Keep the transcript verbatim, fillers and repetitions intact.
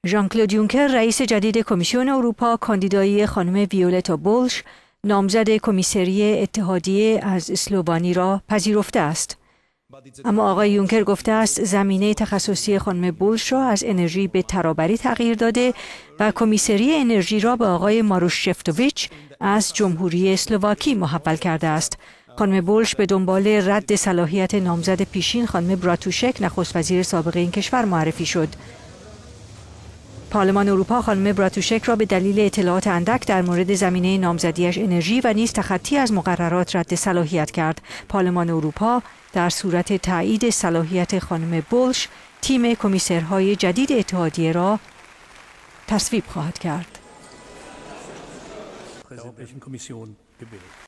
ژان کلود یونکر رئیس جدید کمیسیون اروپا کاندیدایی خانم ویولتا بولش نامزد کمیسری اتحادیه از اسلوونی را پذیرفته است. اما آقای یونکر گفته است زمینه تخصصی خانم بولش را از انرژی به ترابری تغییر داده و کمیسری انرژی را به آقای ماروش شفتوویچ از جمهوری اسلواکی محول کرده است. خانم بولش به دنبال رد صلاحیت نامزد پیشین خانم براتوشک نخست وزیر سابق این کشور معرفی شد. پارلمان اروپا خانم براتوشک را به دلیل اطلاعات اندک در مورد زمینه نامزدیش انرژی و نیز تخطی از مقررات رد صلاحیت کرد. پارلمان اروپا در صورت تایید صلاحیت خانم بولش تیم کمیسرهای جدید اتحادیه را تصویب خواهد کرد.